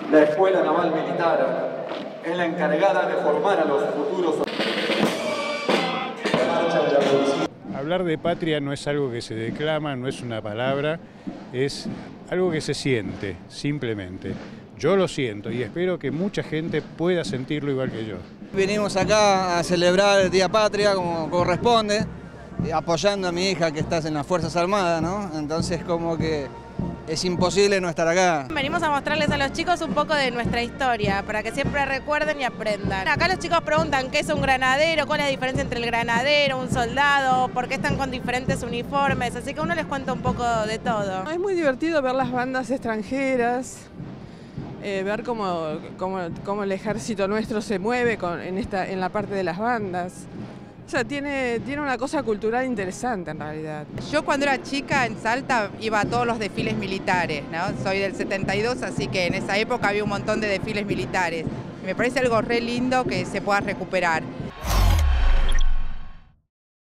La Escuela Naval Militar es la encargada de formar a los futuros. Hablar de patria no es algo que se declama, no es una palabra, es algo que se siente, simplemente. Yo lo siento y espero que mucha gente pueda sentirlo igual que yo. Venimos acá a celebrar el Día Patria como corresponde, apoyando a mi hija que está en las Fuerzas Armadas, ¿no? Entonces como que es imposible no estar acá. Venimos a mostrarles a los chicos un poco de nuestra historia, para que siempre recuerden y aprendan. Acá los chicos preguntan qué es un granadero, cuál es la diferencia entre el granadero, un soldado, por qué están con diferentes uniformes, así que uno les cuenta un poco de todo. Es muy divertido ver las bandas extranjeras, ver cómo el ejército nuestro se mueve en la parte de las bandas. O sea, tiene una cosa cultural interesante en realidad. Yo cuando era chica en Salta iba a todos los desfiles militares, ¿no? Soy del 72, así que en esa época había un montón de desfiles militares. Me parece algo re lindo que se pueda recuperar.